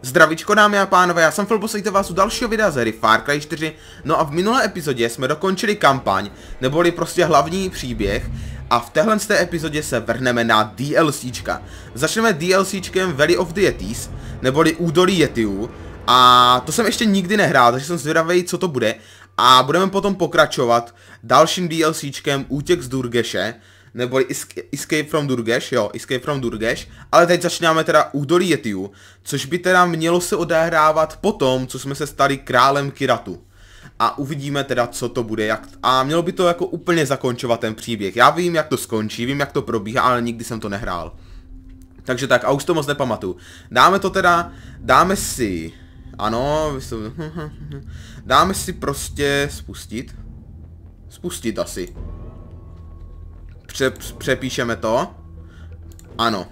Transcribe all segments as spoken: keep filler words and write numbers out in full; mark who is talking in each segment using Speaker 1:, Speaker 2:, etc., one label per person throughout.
Speaker 1: Zdravíčko dámy a pánové, já jsem Phil, posledujte vás u dalšího videa z hry Far Cry čtyři. No a v minulé epizodě jsme dokončili kampaň, neboli prostě hlavní příběh. A v téhle z té epizodě se vrhneme na DLCčka. Začneme DLCčkem Valley of the Yetis, neboli Údolí Yetiů. A to jsem ještě nikdy nehrál, takže jsem zvědavý, co to bude. A budeme potom pokračovat dalším DLCčkem Útěk z Durgeše, neboli Escape from Durgesh, jo, Escape from Durgesh, ale teď začínáme teda Údolí Yetiů, což by teda mělo se odehrávat potom, co jsme se stali králem Kiratu. A uvidíme teda, co to bude, jak, a mělo by to jako úplně zakončovat ten příběh. Já vím, jak to skončí, vím, jak to probíhá, ale nikdy jsem to nehrál. Takže tak, a už to moc nepamatuju. Dáme to teda, dáme si, ano, dáme si prostě spustit, spustit asi. Pře přepíšeme to. Ano.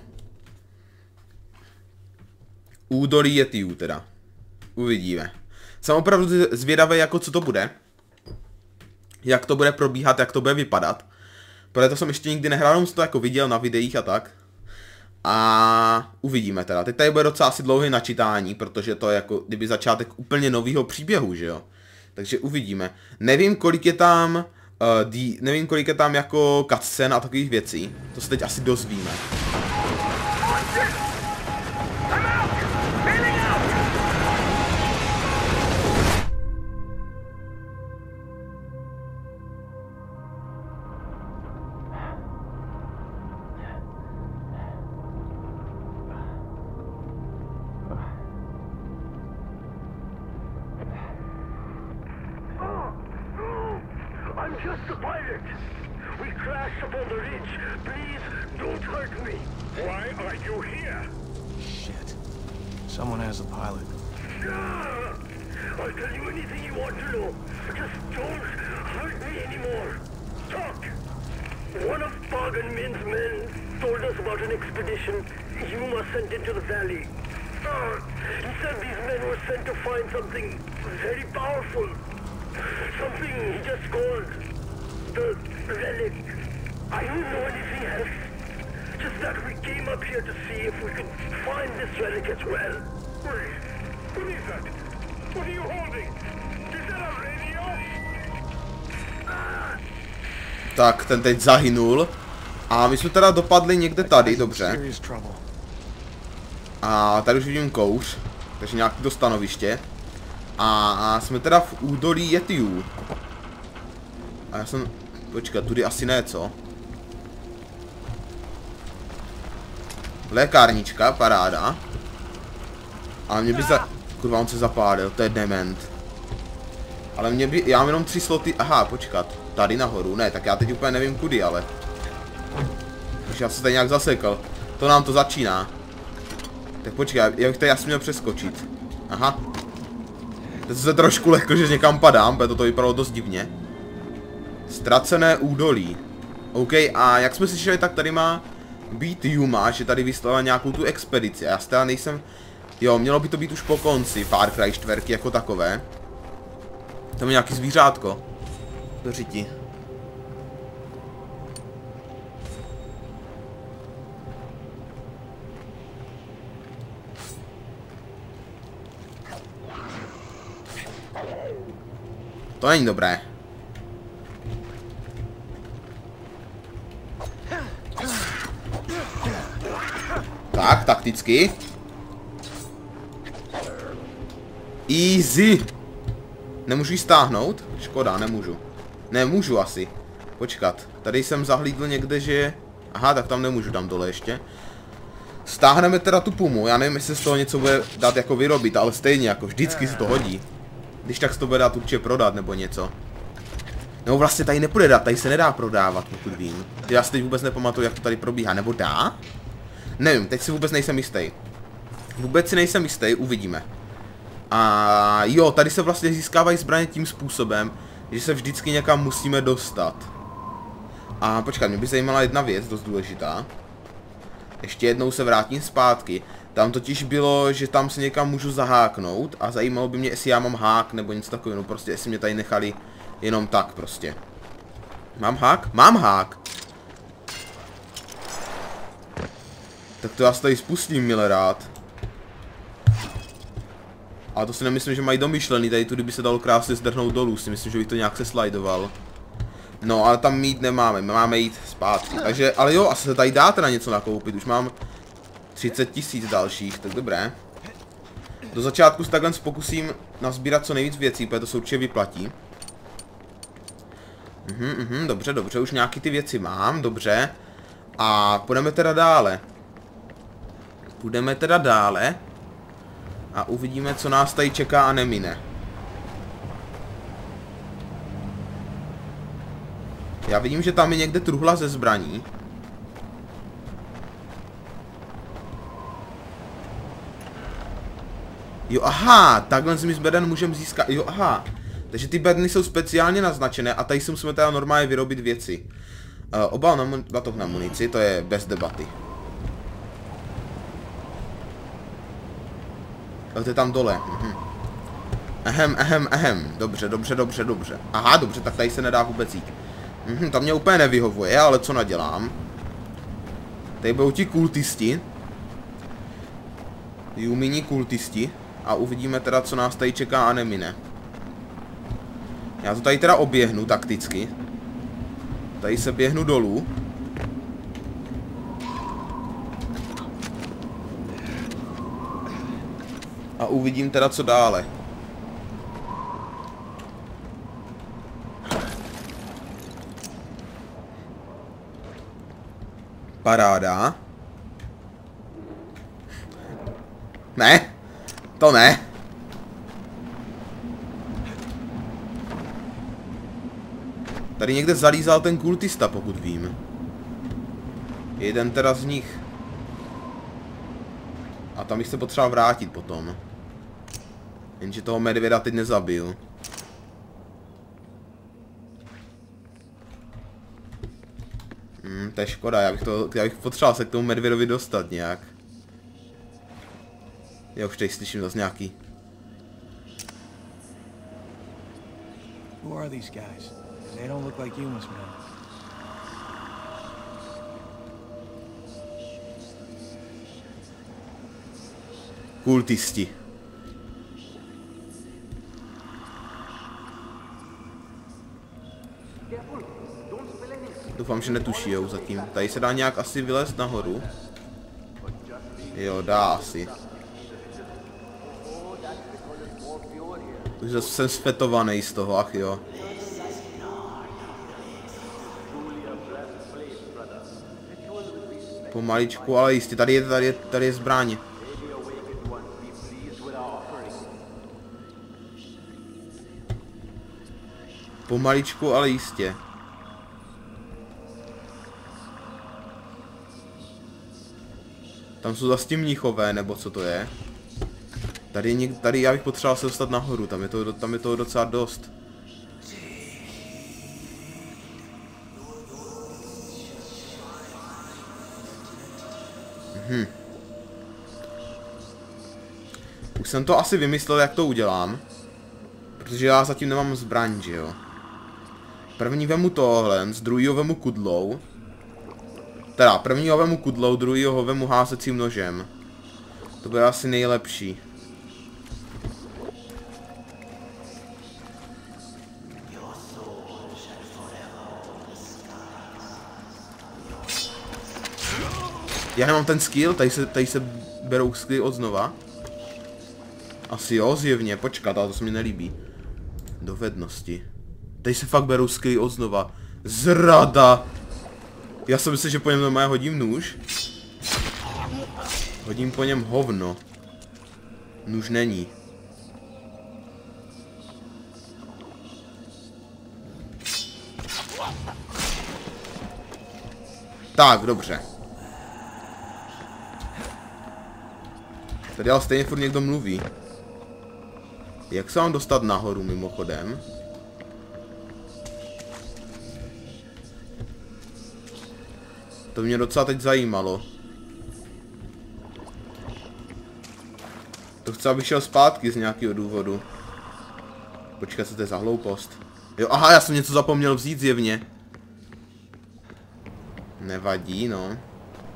Speaker 1: Údolí Yetiů teda. Uvidíme. Jsem opravdu zvědavý, jako co to bude. Jak to bude probíhat, jak to bude vypadat. Protože jsem ještě nikdy nehrál, jsem to jako viděl na videích a tak. A uvidíme teda. Teď tady bude docela asi dlouhé načítání, protože to je jako kdyby začátek úplně nového příběhu, že jo. Takže uvidíme. Nevím, kolik je tam... Uh, dí, nevím, kolik je tam jako cutscén a takových věcí. To se teď asi dozvíme.
Speaker 2: I'm just a pilot. We crashed upon the ridge. Please don't hurt me. Why are you here?
Speaker 3: Shit. Someone has a pilot.
Speaker 2: Ah, I'll tell you anything you want to know. Just don't hurt me anymore. Talk. One of Pagan Min's men told us about an expedition Yuma sent into the valley. Ah, he said these men were sent to find something very powerful. Something he just called the relic. I don't know anything else. Just that we came up here to see if we could find this relic as well. Wait, what is that? What are you holding? Is that a radio? Ah.
Speaker 1: Tak, ten teď zahynul. A my jsme teda dopadli někde tady, dobře. A tady už vidím kouř. Takže nějaké to stanoviště. A jsme teda v Údolí Yetiů. A já jsem... Počkat, tudy asi ne, co? Lékárnička, paráda. Ale mě by za... Kurva, on se zapálil, to je dement. Ale mě by... Já mám jenom tři sloty... Aha, počkat. Tady nahoru, ne, tak já teď úplně nevím kudy, ale... Už já se tady nějak zasekl. To nám to začíná. Tak počkej, já bych tady asi měl přeskočit. Aha. Teď se trošku lehko, že někam padám, protože to vypadalo dost divně. Ztracené údolí. OK, a jak jsme slyšeli, tak tady má být Yuma, že tady vyslala nějakou tu expedici. A já stále nejsem... Jo, mělo by to být už po konci Far Cry čtyři jako takové. Tam je nějaký zvířátko. Do řiti. To není dobré. Tak, takticky. Easy. Nemůžu ji stáhnout? Škoda, nemůžu. Nemůžu asi. Počkat, tady jsem zahlídl někde, že... Aha, tak tam nemůžu, tam dole ještě. Stáhneme teda tu pumu, já nevím, jestli z toho něco bude dát jako vyrobit, ale stejně jako vždycky se to hodí. Když tak se to bude dát určitě prodat nebo něco. Nebo vlastně tady nepůjde dát, tady se nedá prodávat, pokud vím. Já si teď vůbec nepamatuju, jak to tady probíhá, nebo dá? Nevím, teď si vůbec nejsem jistý. Vůbec si nejsem jistý, uvidíme. A jo, tady se vlastně získávají zbraně tím způsobem, že se vždycky někam musíme dostat. A počkat, mě by zajímala jedna věc, dost důležitá. Ještě jednou se vrátím zpátky. Tam totiž bylo, že tam se někam můžu zaháknout a zajímalo by mě, jestli já mám hák nebo něco takového, no prostě jestli mě tady nechali jenom tak prostě. Mám hák? Mám hák! Tak to já se tady spustím, milé rád. Ale to si nemyslím, že mají domyšlený, tady tu kdyby se dalo krásně zdrhnout dolů, si myslím, že bych to nějak se slidoval. No, ale tam mít nemáme, my máme jít zpátky, takže, ale jo, asi se tady dá teda něco nakoupit, už mám třicet tisíc dalších, tak dobré. Do začátku se takhle pokusím nazbírat co nejvíc věcí, protože to se určitě vyplatí. Mhm, mhm, dobře, dobře, už nějaký ty věci mám, dobře. A půjdeme teda dále. Půjdeme teda dále. A uvidíme, co nás tady čeká a nemine. Já vidím, že tam je někde truhla ze zbraní. Jo, aha, takhle z beden můžeme získat, jo, aha. Takže ty bedny jsou speciálně naznačené a tady si musíme teda normálně vyrobit věci. Uh, obal na batoh na munici, to je bez debaty. To je tam dole. Mhm. Ehem, ehem, ehem. Dobře, dobře, dobře, dobře. Aha, dobře, tak tady se nedá vůbec jít. Mhm, to mě úplně nevyhovuje, ale co nadělám. Tady budou ti kultisti. Jumini kultisti. A uvidíme teda, co nás tady čeká a nemine. Já to tady teda oběhnu takticky. Tady se běhnu dolů. A uvidím teda, co dále. Paráda. Ne. To ne. Tady někde zalízal ten kultista, pokud vím. Jeden teda z nich. A tam bych se potřeboval vrátit potom. Jenže toho medvěda teď nezabil. Hmm, to je škoda, já bych, to, já bych potřeboval se k tomu medvědovi dostat nějak. Já už tady slyším zase nějaký.
Speaker 3: Who are these guys? They don't look like humans, man.
Speaker 1: Kultisti. Doufám, že netušijou zatím. Tady se dá nějak asi vylézt nahoru. Jo, dá asi. Už zase jsem sfetovaný z toho, ach jo. Pomaličku, ale jistě, tady je, tady je, tady je zbraň. Pomaličku, ale jistě. Tam jsou zase ti mnichové, nebo co to je? Tady je něk, tady já bych potřeboval se dostat nahoru, tam je, to, tam je toho docela dost. Hm. Už jsem to asi vymyslel, jak to udělám. Protože já zatím nemám zbraň, že jo. První vemu tohle, z druhýho vemu kudlou. Teda, prvního vemu kudlou, druhýho vemu házecím nožem. To bude asi nejlepší. Já nemám ten skill, tady se, tady se berou skilly od znova. Asi jo, zjevně, počkat, ale to se mi nelíbí. Dovednosti. Tady se fakt berou skilly od znova. Zrada! Já jsem myslel, že po něm normálně hodím nůž. Hodím po něm hovno. Nůž není. Tak, dobře. Tady ale stejně furt někdo mluví. Jak se mám dostat nahoru mimochodem? To mě docela teď zajímalo. To chci, abych šel zpátky z nějakého důvodu. Počkat, co to je za hloupost. Jo, aha, já jsem něco zapomněl vzít zjevně. Nevadí, no.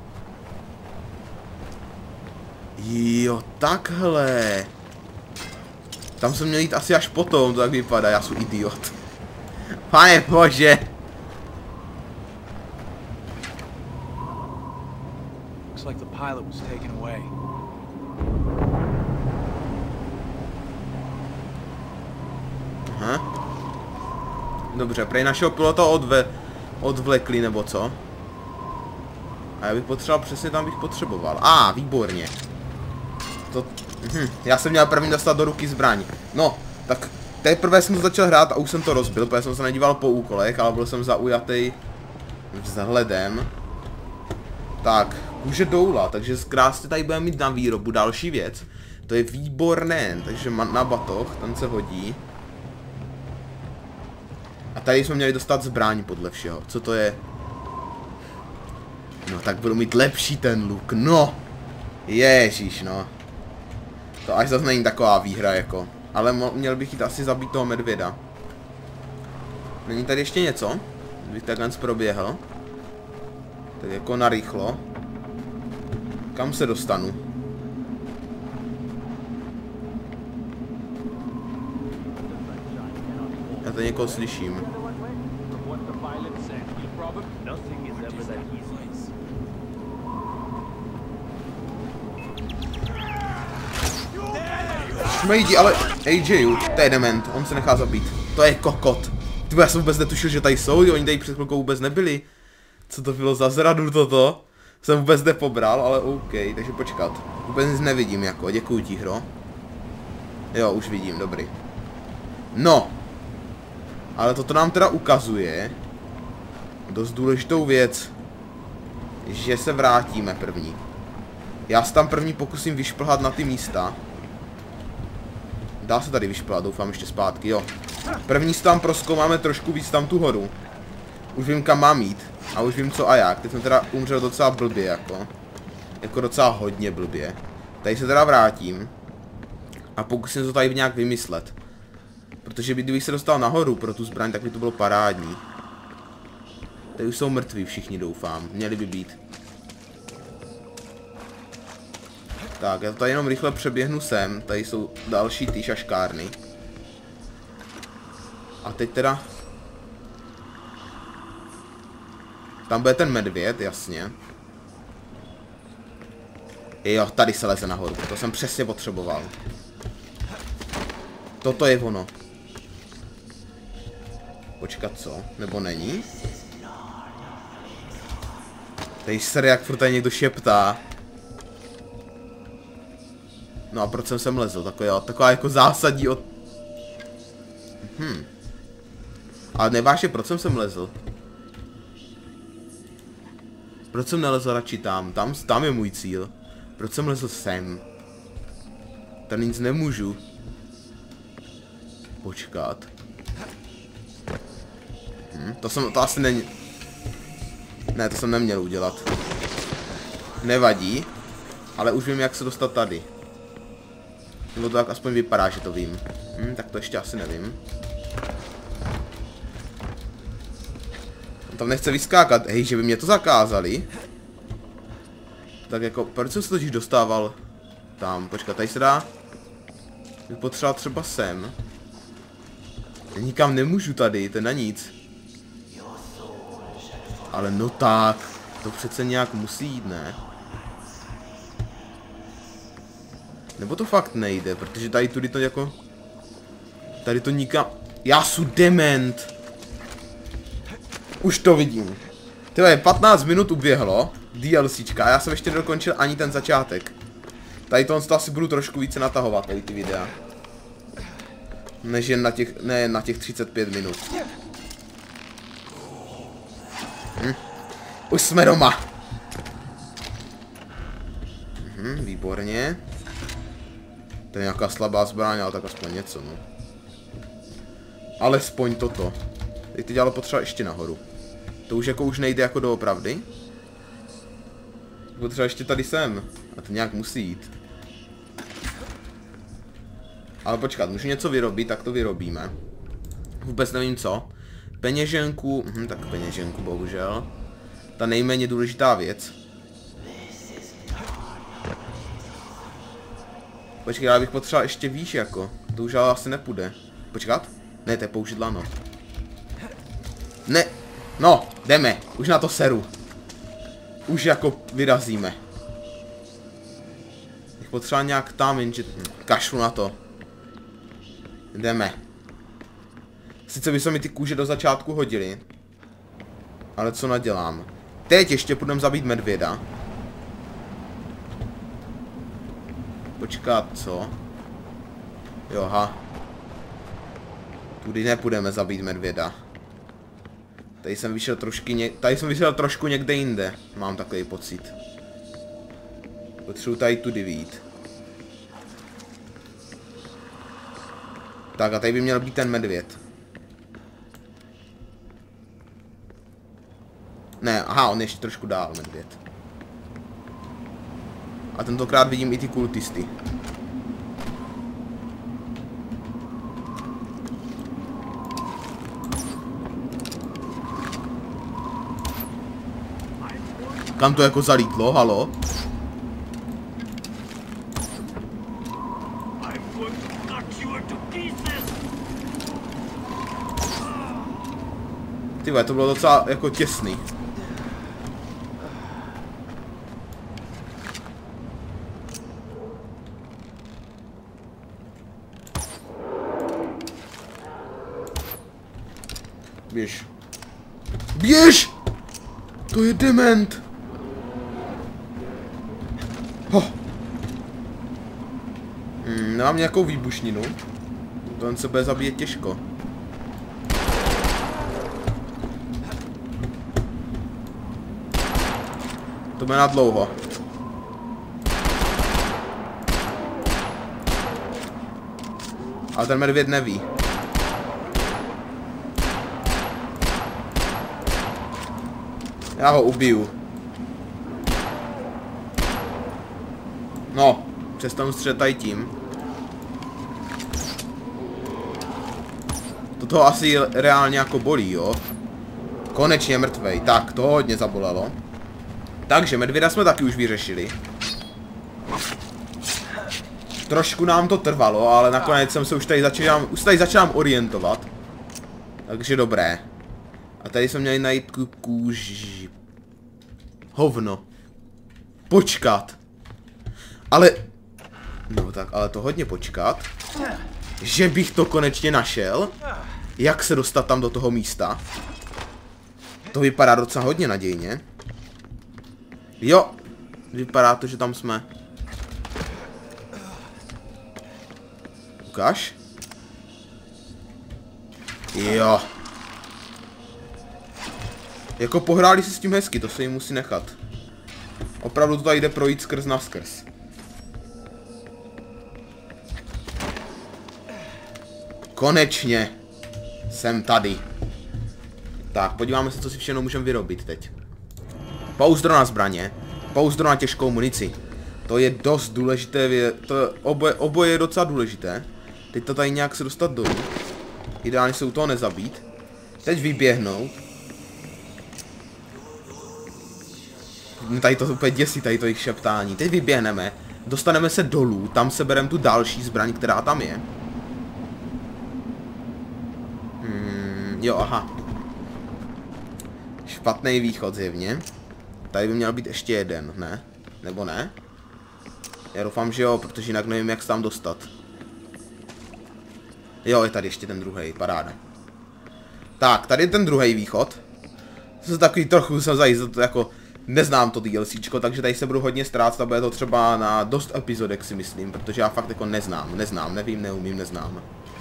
Speaker 1: Jo, takhle. Tam jsem měl jít asi až potom, to tak vypadá, já jsem idiot. Pane bože.
Speaker 3: Looks like the pilot was taken away.
Speaker 1: Aha. Dobře, prej našeho pilota odve, odvlekli nebo co? A já bych potřeboval, přesně tam bych potřeboval. A, ah, výborně. To, hm, já jsem měl první dostat do ruky zbraň. No, tak teprve jsem to začal hrát a už jsem to rozbil, protože jsem se nedíval po úkolech, ale byl jsem zaujatý vzhledem. Tak, kůže doula, takže krásně tady budeme mít na výrobu další věc. To je výborné, takže na batoh, ten se hodí. A tady jsme měli dostat zbraň podle všeho, co to je? No tak budu mít lepší ten luk, no! Ježíš, no. To až zase není taková výhra jako. Ale měl bych jít asi zabít toho medvěda. Není tady ještě něco? Bych takhle proběhl. Tak jako narychlo. Kam se dostanu? Já to někoho slyším. Šmejdi, ale A J, to je dement, on se nechá zabít. To je kokot. Ty, já jsem vůbec netušil, že tady jsou, oni tady před chvilkou vůbec nebyli. Co to bylo za zradu toto? Jsem vůbec nepobral, ale OK, takže počkat. Vůbec nic nevidím jako, děkuju ti, hro. Jo, už vidím, dobrý. No. Ale toto nám teda ukazuje dost důležitou věc. Že se vrátíme první. Já se tam první pokusím vyšplhat na ty místa. Dá se tady vyšplhat, doufám ještě zpátky, jo. První se tam prozkoumáme trošku víc tam tu horu. Už vím, kam mám jít. A už vím, co a jak. Teď jsem teda umřel docela blbě, jako. Jako docela hodně blbě. Tady se teda vrátím. A pokusím to tady nějak vymyslet. Protože kdybych se dostal nahoru pro tu zbraň, tak by to bylo parádní. Tady už jsou mrtví všichni, doufám. Měli by být. Tak, já to tady jenom rychle přeběhnu sem. Tady jsou další ty šaškárny. A teď teda... Tam bude ten medvěd, jasně. Jo, tady se leze nahoru. To jsem přesně potřeboval. Toto je ono. Počkat, co? Nebo není? Tady se jak furt tady někdo šeptá. No a proč jsem sem lezl? Taková, taková jako zásadní od... Hm. Ale nevážně, proč jsem sem lezl? Proč jsem nelezl radši tam? Tam, tam je můj cíl. Proč jsem lezl sem? Tady nic nemůžu. Počkat. Hm, to jsem, to asi není... Ne, to jsem neměl udělat. Nevadí. Ale už vím, jak se dostat tady. Nebo to tak aspoň vypadá, že to vím. Hm, tak to ještě asi nevím. On tam nechce vyskákat. Hej, že by mě to zakázali. Tak jako, proč jsem se totiž dostával tam? Počkat, tady se dá... Bych potřeboval třeba sem. Nikam nemůžu tady, to je na nic. Ale no tak, to přece nějak musí jít, ne? Nebo to fakt nejde, protože tady tudy to jako... Tady to nikam... Já jsem dement! Už to vidím. Tyhle, patnáct minut uběhlo, DLCčka, a já jsem ještě nedokončil ani ten začátek. Tady to, to asi budu trošku více natahovat, tady ty videa. Než jen na těch, ne na těch třicet pět minut. Hm. Už jsme doma. Hm, výborně. To je nějaká slabá zbraň, ale tak aspoň něco, no. Alespoň toto. Teď teď ale potřeba ještě nahoru. To už jako už nejde jako doopravdy. Potřeba ještě tady sem. A to nějak musí jít. Ale počkat, můžu něco vyrobit, tak to vyrobíme. Vůbec nevím co. Peněženku, hm, tak peněženku bohužel. Ta nejméně důležitá věc. Počkej, já bych potřeboval ještě výš jako. To už ale asi nepůjde. Počkat? Ne, to je použít lano. Ne. No, jdeme. Už na to seru. Už jako vyrazíme. Bych potřeboval nějak tam, jenže kašlu na to. Jdeme. Sice by se mi ty kůže do začátku hodily. Ale co nadělám? Teď ještě půjdeme zabít medvěda. Počkat, co? Jo, ha. Tudy nepůjdeme zabít medvěda. Tady jsem vyšel trošku ně... Tady jsem vyšel trošku někde jinde. Mám takový pocit. Potřebuji tady tudy vyjít. Tak a tady by měl být ten medvěd. Ne, aha, on je ještě trošku dál, medvěd. A tentokrát vidím i ty kultisty. Kam to jako zalítlo, halo? Ty vole, to bylo docela jako těsný. Běž. Běž! To je dement! Ho. Hmm, nemám nějakou výbušninu. To on se bude zabíjet těžko. To bude na dlouho. Ale ten medvěd neví. Já ho ubiju. No, přestanu střetaj tím. Toto asi reálně jako bolí, jo? Konečně mrtvej. Tak, to hodně zabolelo. Takže medvěda jsme taky už vyřešili. Trošku nám to trvalo, ale nakonec jsem se už tady začínám, už tady začínám orientovat. Takže dobré. A tady jsme měli najít kůži. Hovno. Počkat. Ale... No tak, ale to hodně počkat. Že bych to konečně našel. Jak se dostat tam do toho místa. To vypadá docela hodně nadějně. Jo. Vypadá to, že tam jsme. Ukáž. Jo. Jako pohráli si s tím hezky, to se jim musí nechat. Opravdu to tady jde projít skrz na skrz. Konečně jsem tady. Tak, podíváme se, co si všechno můžeme vyrobit teď. Pouzdro na zbraně, pouzdro na těžkou munici. To je dost důležité, to oboje, oboje je docela důležité. Teď to tady nějak se dostat dolů. Ideálně se u toho nezabít. Teď vyběhnout. Tady to úplně děsí, tady to jejich šeptání. Teď vyběhneme, dostaneme se dolů, tam se bereme tu další zbraň, která tam je. Hmm, jo, aha. Špatný východ zjevně. Tady by měl být ještě jeden, ne? Nebo ne? Já doufám, že jo, protože jinak nevím, jak se tam dostat. Jo, je tady ještě ten druhý, paráda. Tak, tady je ten druhý východ. Jsem takový trochu, jsem zajistil, jako... Neznám to DLCčko, takže tady se budu hodně ztrácet a bude to třeba na dost epizodek, si myslím, protože já fakt jako neznám, neznám, nevím, neumím, neznám.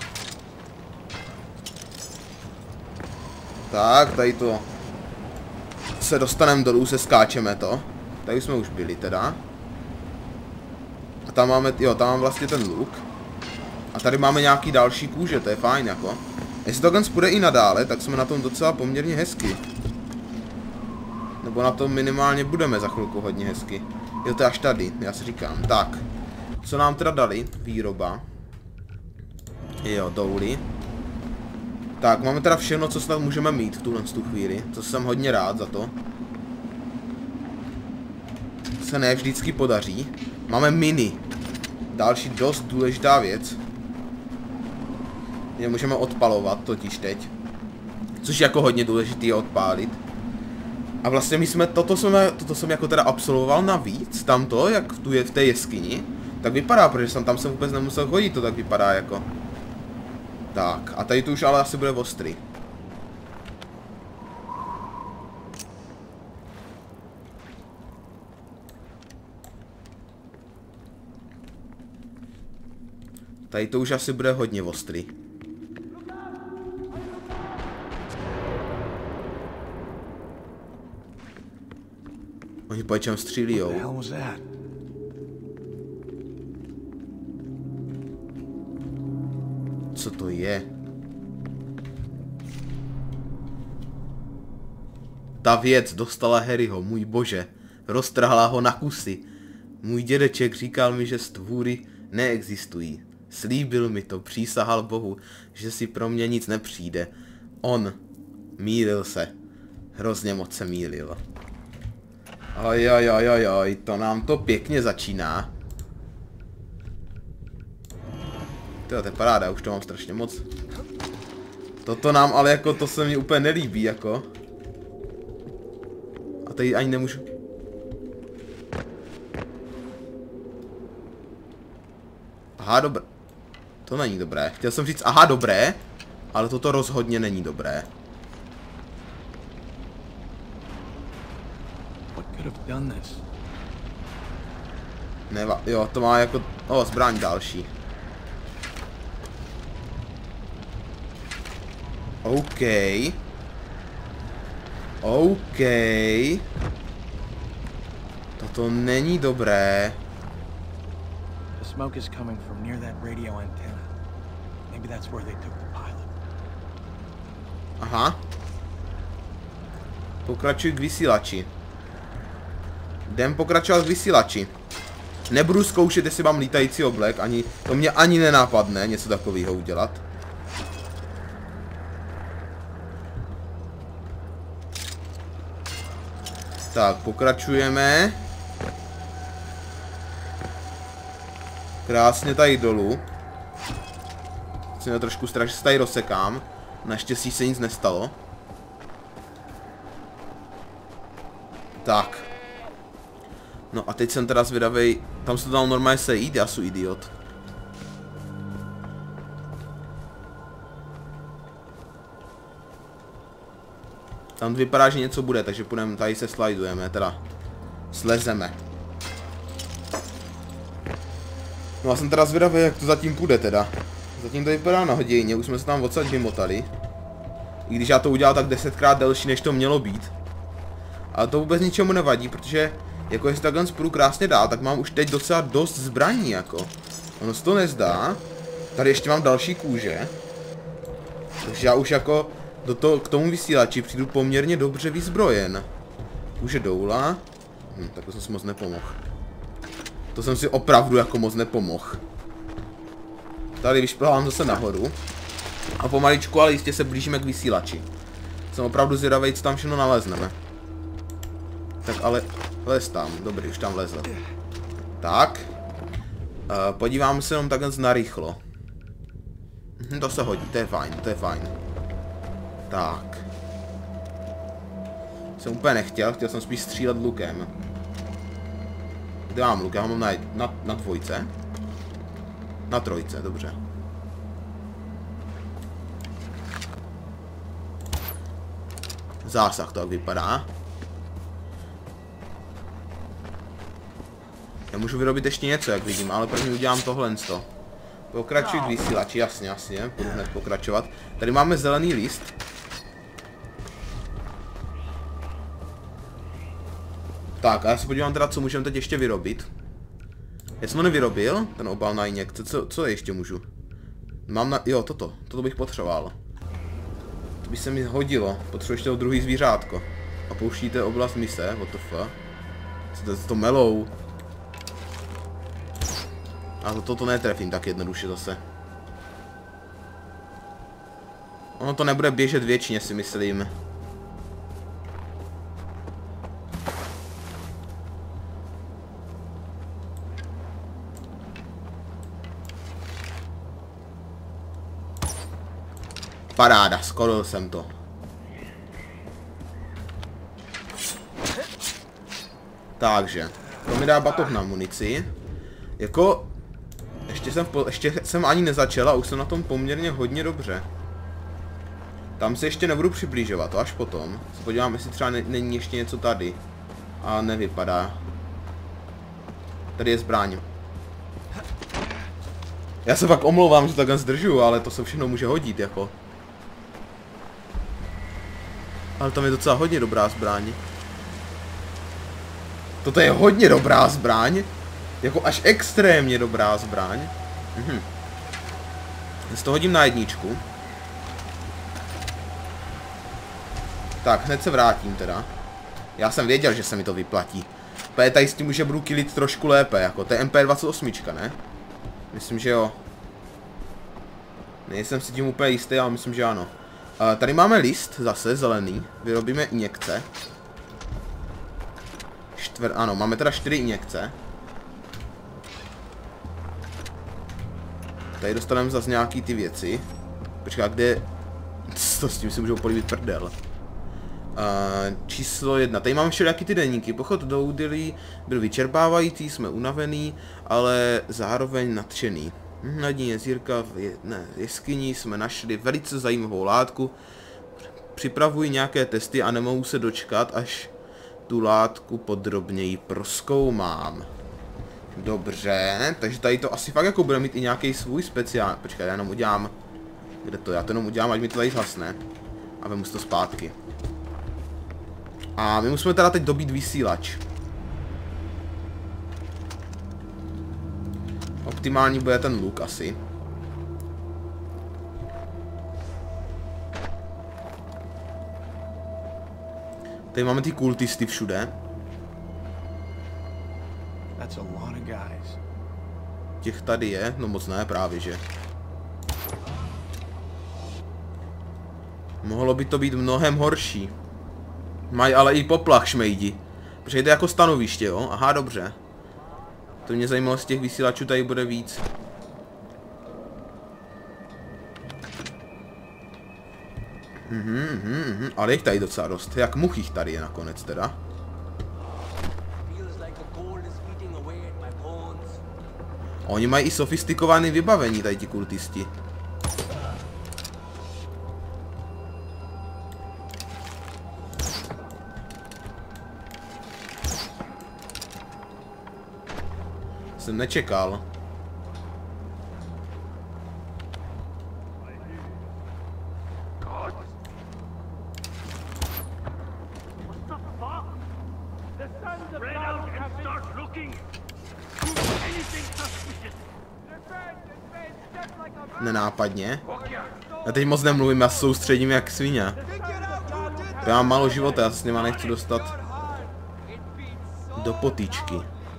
Speaker 1: Tak, tady to se dostaneme dolů, se skáčeme to. Tady jsme už byli teda. A tam máme, jo, tam mám vlastně ten luk. A tady máme nějaký další kůže, to je fajn jako. Jestli to Guns půjde i nadále, tak jsme na tom docela poměrně hezky. Nebo na tom minimálně budeme za chvilku hodně hezky. Jo, to je až tady, já si říkám. Tak, co nám teda dali? Výroba. Jo, douly. Tak, máme teda všechno, co snad můžeme mít v tuhle tu chvíli. To jsem hodně rád za to. Se ne vždycky podaří. Máme mini. další dost důležitá věc. Je můžeme odpalovat totiž teď. Což je jako hodně důležitý je odpálit. A vlastně my jsme, toto jsem, toto jsem jako teda absolvoval navíc, tamto, jak tu je v té jeskyni. Tak vypadá, protože jsem tam jsem vůbec nemusel chodit, to tak vypadá jako. Tak, a tady to už ale asi bude ostrý. Tady to už asi bude hodně ostrý. Oni po čem střílijou. Co to je? Ta věc dostala Harryho, můj bože. Roztrhla ho na kusy. Můj dědeček říkal mi, že stvůry neexistují. Slíbil mi to, přísahal Bohu, že si pro mě nic nepřijde. On mýlil se. Hrozně moc se mýlil. Ajajajajaj, to nám to pěkně začíná. To je paráda, už to mám strašně moc. Toto nám ale jako, to se mi úplně nelíbí jako. A tady ani nemůžu. Aha, dobré. To není dobré. Chtěl jsem říct, aha, dobré. Ale toto rozhodně není dobré. Neva, jo, to má jako, o, zbraň další. OK. OK. Toto není dobré.
Speaker 3: The smoke is coming from near that radio antenna. Maybe that's where they took the pilot.
Speaker 1: Aha. Pokračuj k vysílači. Jdem pokračovat k vysílači. Nebudu zkoušet, jestli mám lítající oblek, ani, to mě ani nenápadne něco takového udělat. Tak, pokračujeme. Krásně tady dolů. Chci mě trošku strach, že se tady rozsekám. Naštěstí se nic nestalo. Tak. No a teď jsem teda zvědavej. Tam se to dal normálně sejít, já jsem idiot. Tam vypadá, že něco bude, takže půjdeme, tady se slajdujeme, teda slezeme. No a jsem teda zvědavý, jak to zatím půjde teda. Zatím to vypadá na hodině, už jsme se tam odsaď vymotali. I když já to udělal tak desetkrát delší, než to mělo být. Ale to vůbec ničemu nevadí, protože jako jestli takhle půjdu krásně dál, tak mám už teď docela dost zbraní, jako. Ono se to nezdá. Tady ještě mám další kůže. Takže já už jako do to, k tomu vysílači přijdu poměrně dobře vyzbrojen. Kůže doula. Hm, tak to jsem si moc nepomohl. To jsem si opravdu jako moc nepomohl. Tady vyšplhám zase nahoru. A pomaličku, ale jistě se blížíme k vysílači. Jsem opravdu zvědavej, co tam všechno nalezneme. Tak ale lez tam, dobrý, už tam lezl. Tak. Uh, podívám se jenom takhle narychlo. Hm, to se hodí, to je fajn, to je fajn. Tak. Jsem úplně nechtěl, chtěl jsem spíš střílet lukem. Kde mám luk? Já ho mám na, na, na dvojce. Na trojce, dobře. Zásah to tak vypadá. Já můžu vyrobit ještě něco, jak vidím, ale první udělám tohle. Pokračuj k vysílači, jasně, jasně, budu hned pokračovat. Tady máme zelený list. Tak, a já se podívám teda, co můžeme teď ještě vyrobit. Já jsem ho nevyrobil, ten obal na injekce, co, co ještě můžu? Mám na, jo, toto, toto bych potřeboval. To by se mi hodilo, potřebuji ještě to druhý zvířátko. A pouštíte oblast mise, what the fuck. Co to je to melou? A to, toto netrefím tak jednoduše zase. Ono to nebude běžet věčně, si myslím. Paráda, skolil jsem to. Takže, to mi dá batoh na munici. Jako, ještě jsem, po, ještě jsem ani nezačal a už jsem na tom poměrně hodně dobře. Tam se ještě nebudu přiblížovat, to až potom. Se podívám, jestli třeba ne, není ještě něco tady. A nevypadá. Tady je zbraň. Já se fakt omlouvám, že takhle zdržuju, ale to se všechno může hodit, jako. Ale tam je docela hodně dobrá zbraň. Toto je hodně dobrá zbraň. Jako až extrémně dobrá zbraň. Mhm. Já to hodím na jedničku. Tak, hned se vrátím teda. Já jsem věděl, že se mi to vyplatí. P tady s tím už je budu killit trošku lépe, jako to je M P dvacet osm, ne? Myslím, že jo. Nejsem si tím úplně jistý, ale myslím, že ano. Uh, tady máme list, zase zelený. Vyrobíme injekce. Čtvr, ano, máme teda čtyři injekce. Tady dostaneme zase nějaký ty věci. Počkej, kde... To s tím si můžou políbit prdel. Uh, číslo jedna. Tady máme všelijaký ty deníky. Pochod do údolí byl vyčerpávající, jsme unavený, ale zároveň nadšený. Na dní jezírka v je, ne, jeskyni jsme našli velice zajímavou látku. Připravuji nějaké testy a nemohu se dočkat, až tu látku podrobněji prozkoumám. Dobře, takže tady to asi fakt jako bude mít i nějaký svůj speciál. Počkej, já jenom udělám... Kde to? Já to jenom udělám, ať mi to tady zhasne. A vemu si to zpátky. A my musíme teda teď dobít vysílač. Optimální bude ten luk asi. Tady máme ty kultisty všude. Těch tady je, no moc ne právě, že. Mohlo by to být mnohem horší. Mají ale i poplach šmejdi. Protože jde jako stanoviště, jo? Aha, dobře. To mě zajímalo, z těch vysílačů tady bude víc. Mhm, mhm, mhm. Ale jich tady docela dost. Jak much jich tady je nakonec teda. Oni mají i sofistikované vybavení, tady ti kultisti. Jsem nečekal. Nenápadně. Já teď moc nemluvím, já se soustředím jak svině. Já mám málo života, já se s nima nechci dostat do potýčky.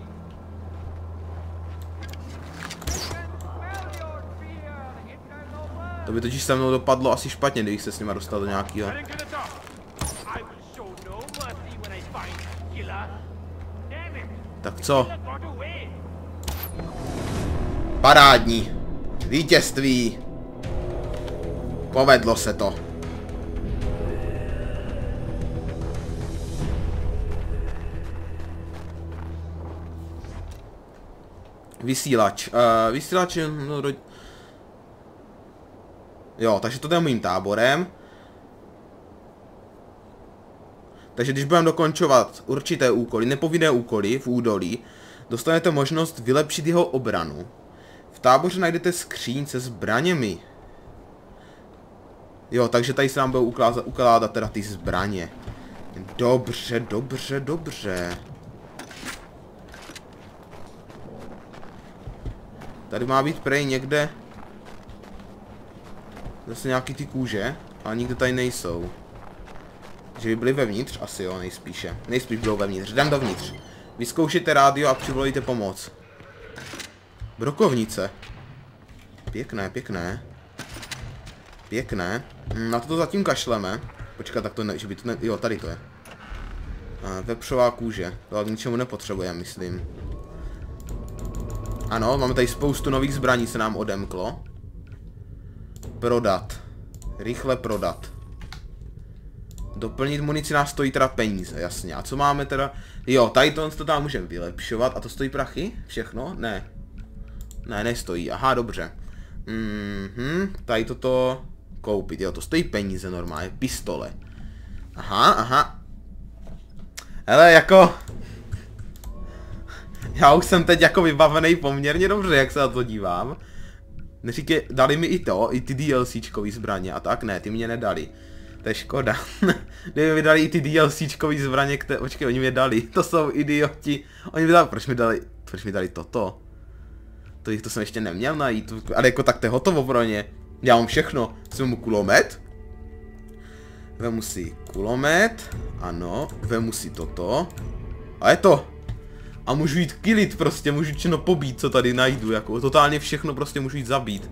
Speaker 1: To by totiž se mnou dopadlo asi špatně, kdybych se s nima dostal do nějakého. Tak co? Parádní. Vítězství. Povedlo se to. Vysílač. Uh, vysílač je... No, do... Jo, takže to je mým táborem. Takže když budeme dokončovat určité úkoly, nepovinné úkoly v údolí, dostanete možnost vylepšit jeho obranu. V táboře najdete skříň se zbraněmi. Jo, takže tady se nám budou ukládat, ukládat teda ty zbraně. Dobře, dobře, dobře. Tady má být prej někde... Zase nějaký ty kůže, ale nikde tady nejsou. Že by byly vevnitř? Asi jo, nejspíše. Nejspíš budou vevnitř. Jdem dovnitř. Vyzkoušejte rádio a přivolejte pomoc. Brokovnice. Pěkné, pěkné. Pěkné. Na to zatím kašleme. Počkat, tak to ne, že by to ne... Jo, tady to je. A, vepřová kůže. To ale k ničemu nepotřebujeme, myslím. Ano, máme tady spoustu nových zbraní, se nám odemklo. Prodat. Rychle prodat. Doplnit munici nás stojí teda peníze, jasně. A co máme teda? Jo, tady to, to tam můžeme vylepšovat. A to stojí prachy? Všechno? Ne. Ne, nestojí. Aha, dobře. Mhm, tady toto koupit. Jo, to stojí peníze normálně. Pistole. Aha, aha. Hele, jako... Já už jsem teď jako vybavený poměrně dobře, jak se na to dívám. Neříkej, dali mi i to, i ty DLCčkový zbraně a tak, ne, ty mě nedali. To je škoda. Kdyby mi dali i ty DLCčkový zbraně, které, počkej, oni mi dali, to jsou idioti. Oni mi dali, proč mi dali, proč mi dali toto? To, to jsem ještě neměl najít, ale jako tak to je hotovo pro ně. Já mám všechno, vemu kulomet. Vemu si kulomet, ano, vemu si toto. A je to. A můžu jít killit prostě, můžu všechno pobít, co tady najdu, jako totálně všechno prostě můžu jít zabít.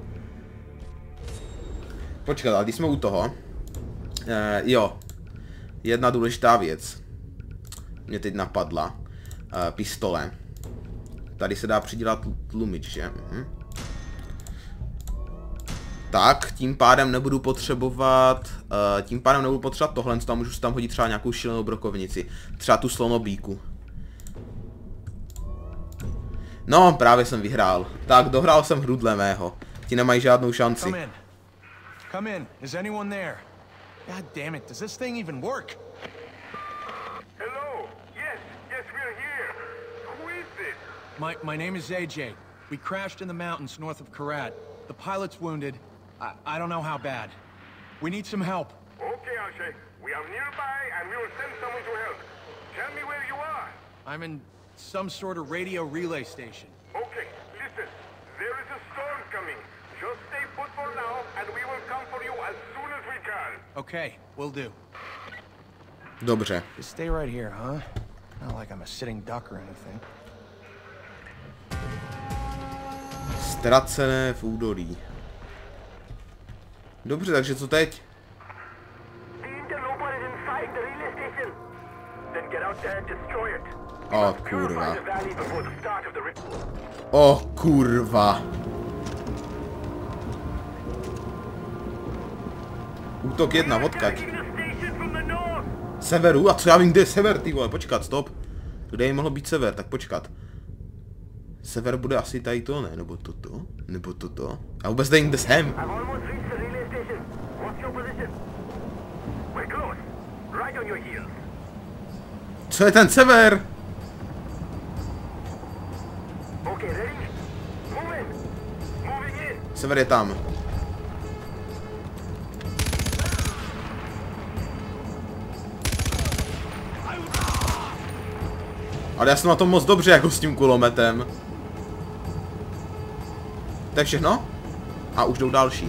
Speaker 1: Počkat, ale když jsme u toho. E, jo. Jedna důležitá věc. Mě teď napadla. E, pistole. Tady se dá přidělat tlumič, že? Mhm. Tak, tím pádem nebudu potřebovat, uh, tím pádem nebudu potřebovat tohle, tam můžu si tam hodit třeba nějakou šílenou brokovnici. Třeba tu slonobíku. No, právě jsem vyhrál. Tak, dohrál jsem hru dle mého. Ti nemají žádnou šanci.
Speaker 3: Come in. Come in. Is anyone there? God damn it, does this thing even work?
Speaker 2: Hello? Yes, yes, we're here. Who is this?
Speaker 3: My my name is A J. We crashed in the mountains north of Karat. The pilot's wounded. I I don't know how bad. We need some help.
Speaker 2: Okay, Akshay. We are nearby and we will send someone to help. Tell me where you are.
Speaker 3: I'm in some sort of radio relay station.
Speaker 2: Okay, listen. There is a storm coming. Just stay put for now and we will come for you as soon as we can.
Speaker 3: Okay, will do.
Speaker 1: Dobře.
Speaker 3: Just stay right here, huh? Not like I'm a sitting duck or anything.
Speaker 1: Ztracené v údolí. Dobře, takže co teď?
Speaker 2: The interloper is inside the relay station. Then get out there and destroy it.
Speaker 1: O kurva.
Speaker 2: The valley before the start of the ritual.
Speaker 1: O kurva. Útok jedna, odkaď. Severu? A co já vím, kde je sever, ty vole, počkat, stop. Kde je mohlo být sever, tak počkat. Sever bude asi tady to, ne? Nebo toto? Nebo toto? Já vůbec nevím, kde jsem. Co je ten sever? Sever je tam. Ale já jsem na tom moc dobře, jako s tím kulometem. To je všechno? A už jdou další.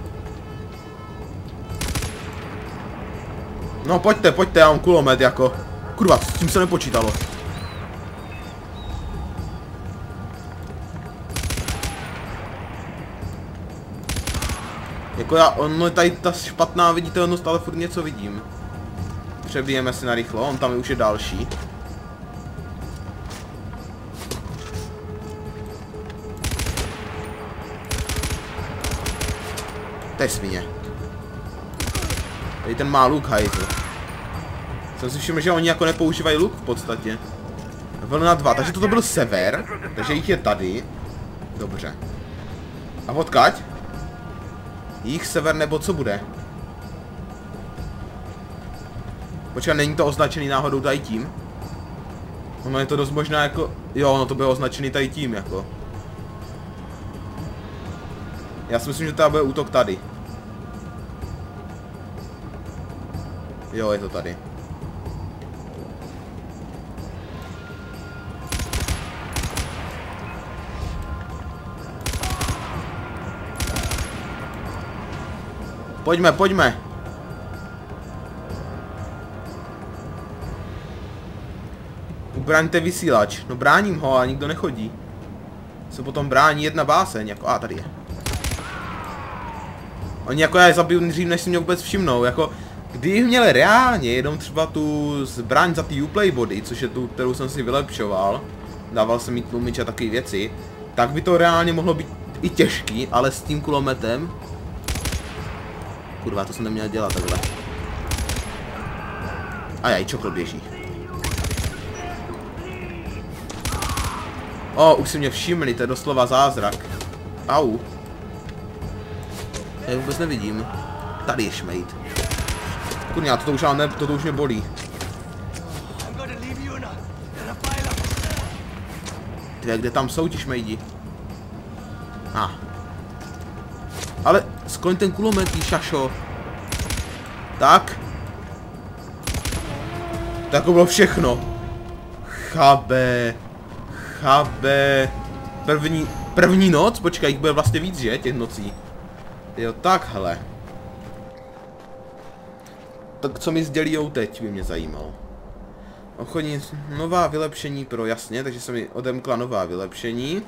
Speaker 1: No pojďte, pojďte, já mám kulomet jako. Kurva, s tím se nepočítalo. Jako já, ono je tady ta špatná viditelnost, ale furt něco vidím. Přebijeme si narychlo, on tam už je další. To je svině. Tady ten má luk, hajzl. Jsem si všiml, že oni jako nepoužívají luk v podstatě. Vlna dva, takže toto byl sever. Takže jich je tady. Dobře. A odkaď? Jich, sever nebo co bude? Počkej, není to označený náhodou tady tím? No je to dost možná jako... Jo, no to bylo označený tady tím jako. Já si myslím, že tady bude útok tady. Jo, je to tady. Pojďme, pojďme. Ubraňte vysílač. No bráním ho, a nikdo nechodí. Se potom brání jedna báseň, jako... A, tady je. Oni jako já je zabiju dřív, než si mě vůbec všimnou, jako... Kdybych měl reálně jenom třeba tu zbraň za ty Uplay body, což je tu, kterou jsem si vylepšoval, dával jsem jí tlumič a takové věci, tak by to reálně mohlo být i těžký, ale s tím kulometem... Kurva, to jsem neměl dělat takhle. Ajaj, čokl běží. O, už si mě všimli, to je doslova zázrak. Au. Já vůbec nevidím. Tady je šmejd. Kurňa, toto už, ne, toto už mě bolí. Ty, kde tam jsou ti šmejdi? A. Ah. Ale skloň ten kulomet, jí šašo. Tak. To jako bylo všechno. Chabe. Chabe. První, první noc? Počkej, jich bude vlastně víc, že? Těch nocí. Jo, takhle. Tak co mi sdělijou teď, by mě zajímalo. Obchodní, nová vylepšení pro, jasně, takže se mi odemkla nová vylepšení.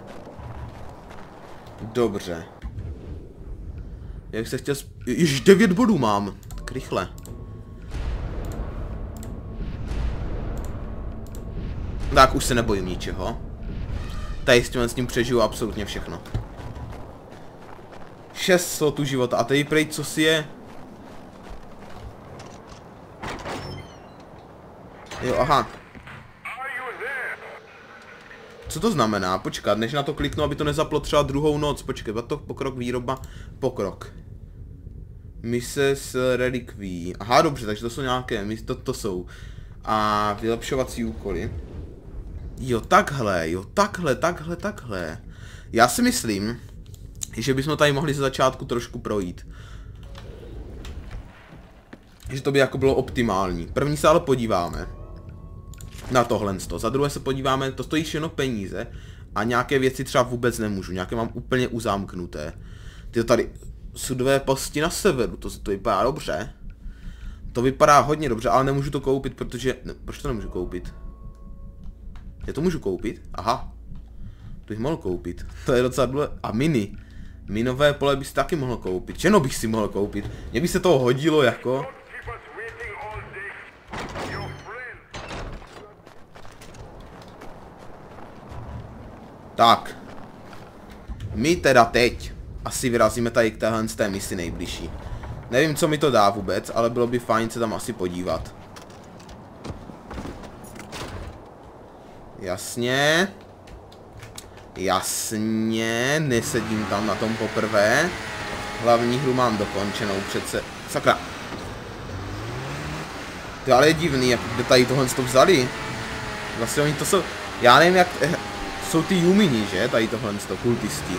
Speaker 1: Dobře. Jak se chtěl... Ježiš, devět bodů mám. Tak rychle. Tak, už se nebojím ničeho. Tady s tím, s tím přežiju absolutně všechno. šest slotů života. A tady prej, co si je... Jo, aha. Co to znamená? Počkat, než na to kliknu, aby to nezaplo třeba druhou noc. Počkej, to pokrok, výroba, pokrok. Mise s relikví. Aha, dobře, takže to jsou nějaké, to, to jsou. A vylepšovací úkoly. Jo, takhle, jo, takhle, takhle, takhle. Já si myslím, že bychom tady mohli ze začátku trošku projít. Že to by jako bylo optimální. První se ale podíváme na tohle. Za druhé se podíváme, to stojí všechno peníze. A nějaké věci třeba vůbec nemůžu. Nějaké mám úplně uzámknuté. Tyjo, tady sudové posti na severu, to, to vypadá dobře. To vypadá hodně dobře, ale nemůžu to koupit, protože... Ne, proč to nemůžu koupit? Já to můžu koupit? Aha. To bych mohl koupit. To je docela důležité. A mini. Minové pole bys taky mohl koupit. Čeno bych si mohl koupit. Mně by se toho hodilo jako... Tak. My teda teď asi vyrazíme tady k téhle z té misi nejbližší. Nevím, co mi to dá vůbec, ale bylo by fajn se tam asi podívat. Jasně. Jasně, nesedím tam na tom poprvé. Hlavní hru mám dokončenou přece. Sakra. To ale je divný, jak kde tady tohle to vzali. Vlastně oni to jsou... Já nevím, jak... Jsou ty Jumini, že? Tady tohle to, kultisti.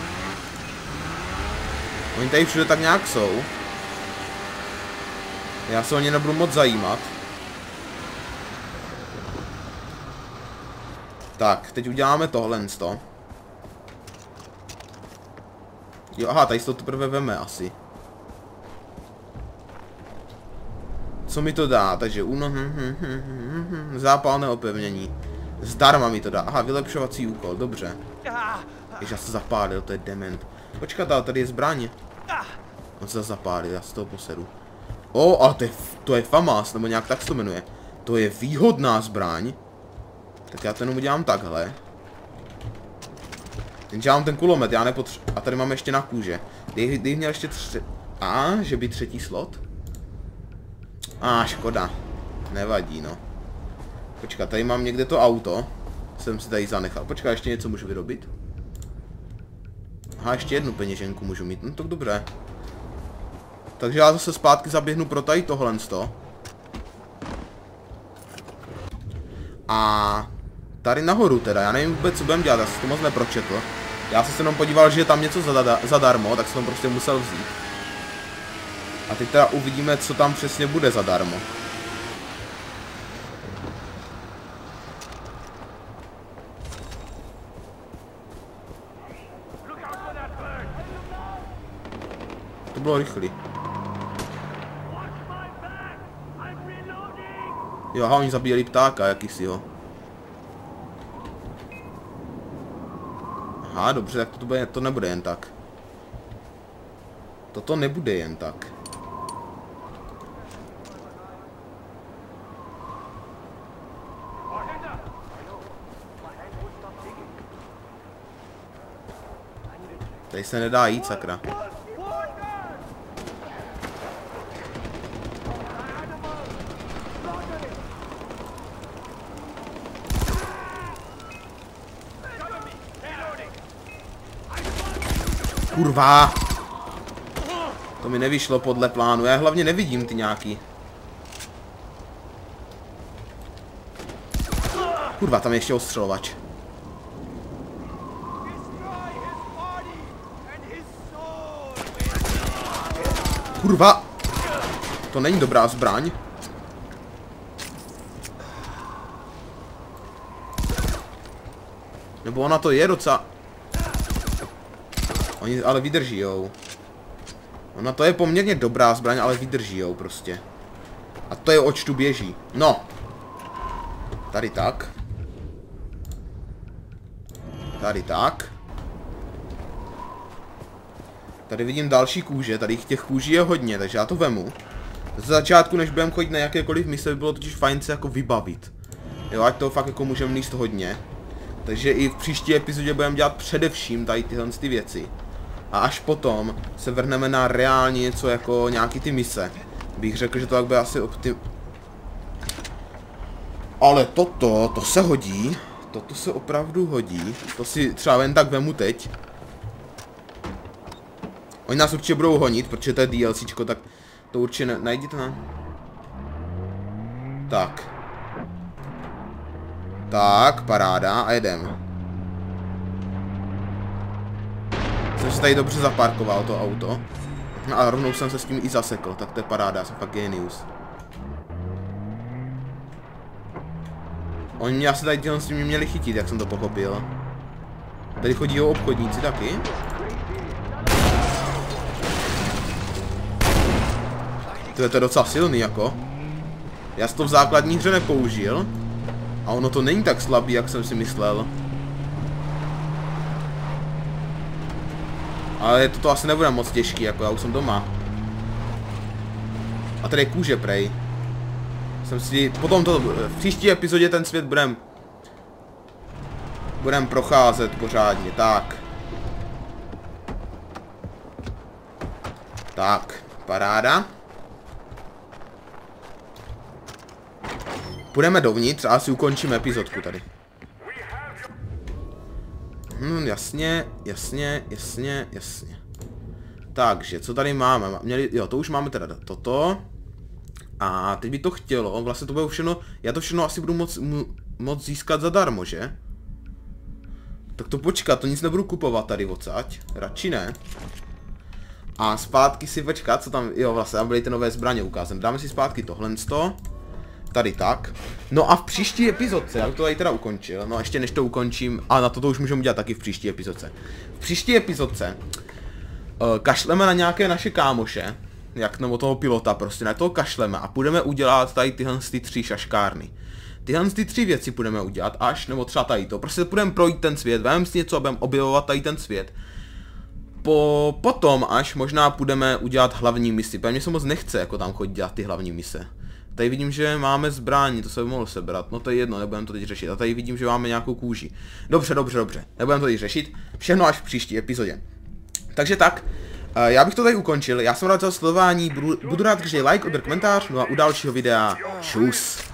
Speaker 1: Oni tady všude tak nějak jsou. Já se o ně nebudu moc zajímat. Tak, teď uděláme tohle. Jo, aha, tady se to teprve veme asi. Co mi to dá? Takže uno... Hm, hm, hm, hm, hm, zápalné opevnění. Zdarma mi to dá. Aha, vylepšovací úkol, dobře. Jež já se zapálil, to je dement. Počkat, ale tady je zbraň. On se zapálil, já z toho posedu. O, ale to je, to je FAMAS, nebo nějak tak se to jmenuje. To je výhodná zbraň. Tak já to jenom udělám takhle. Jenže já mám ten kulomet, já nepotřebuji. A tady máme ještě na kůže. Dej, dej měl ještě tři... A, že by třetí slot? A, škoda. Nevadí, no. Počkat, tady mám někde to auto. Jsem si tady zanechal. Počkat, ještě něco můžu vyrobit. Aha, ještě jednu peněženku můžu mít. No tak dobré. Takže já zase zpátky zaběhnu pro tady tohle. A tady nahoru teda, já nevím vůbec, co budem dělat, já jsem to moc nepročetl. Já jsem se jenom podíval, že je tam něco zadarmo, tak jsem to prostě musel vzít. A teď teda uvidíme, co tam přesně bude zadarmo. To bylo rychlý. Jo, aha, oni zabíjeli ptáka, jakýsiho. Aha, dobře, tak to, bude, to nebude jen tak. Toto nebude jen tak. Tady se nedá jít, sakra. Kurva! To mi nevyšlo podle plánu, já hlavně nevidím ty nějaký. Kurva, tam je ještě ostřelovač. Kurva! To není dobrá zbraň. Nebo ona to je docela... Oni ale vydržijou. Ona to je poměrně dobrá zbraň, ale vydržijou prostě. A to je oč tu běží. No. Tady tak. Tady tak. Tady vidím další kůže, tady těch kůží je hodně, takže já to vemu. Z začátku, než budeme chodit na jakékoliv mise, by bylo totiž fajn se jako vybavit. Jo, ať toho fakt jako můžeme níst hodně. Takže i v příští epizodě budeme dělat především tady tyhle ty věci. A až potom se vrhneme na reálně něco jako nějaký ty mise. Bych řekl, že to tak bude asi optim... Ale toto, to se hodí. Toto se opravdu hodí. To si třeba jen tak vemu teď. Oni nás určitě budou honit, protože to je DLCčko, tak to určitě ne najděte na... Tak. Tak, paráda a jedem. Jsem si tady dobře zaparkoval to auto. No a rovnou jsem se s tím i zasekl, tak to je paráda, jsem fakt genius. Oni mě asi tady s tím měli chytit, jak jsem to pochopil. Tady chodí o obchodníci taky. To je to docela silný jako. Já jsem to v základní hře nepoužil. A ono to není tak slabý, jak jsem si myslel. Ale toto asi nebude moc těžký, jako já už jsem doma. A tady je kůže, prej. Jsem si... Potom to... V příští epizodě ten svět budem... Budem procházet pořádně, tak. Tak, paráda. Půjdeme dovnitř a asi ukončíme epizodku tady. Hm, jasně, jasně, jasně, jasně. Takže, co tady máme? Měli, jo, to už máme teda toto. A teď by to chtělo, vlastně to bude všechno, já to všechno asi budu moc, moc získat zadarmo, že? Tak to počkat, to nic nebudu kupovat tady odsaď, radši ne. A zpátky si počkat, co tam, jo vlastně, tam byly ty nové zbraně ukázat. Dáme si zpátky tohle sto. Tady tak. No a v příští epizodce, já bych to tady teda ukončil, no ještě než to ukončím, a na to to už můžeme dělat taky v příští epizodce. V příští epizodce uh, kašleme na nějaké naše kámoše, jak nebo toho pilota prostě, na toho kašleme a půjdeme udělat tady tyhle ty tři šaškárny. Tyhle ty tři věci půjdeme udělat až, nebo třeba tady to, prostě půjdeme projít ten svět, vem si něco a budeme objevovat tady ten svět. Po, potom až možná půjdeme udělat hlavní misi, protože mě se moc nechce jako tam chodit dělat ty hlavní mise. Tady vidím, že máme zbraní, to se by mohlo sebrat, no to je jedno, nebudeme to teď řešit. A tady vidím, že máme nějakou kůži. Dobře, dobře, dobře, nebudeme to teď řešit, všechno až v příští epizodě. Takže tak, já bych to tady ukončil, já jsem rád za sledování, budu, budu rád, když je like, odber komentář, no a u dalšího videa, čus.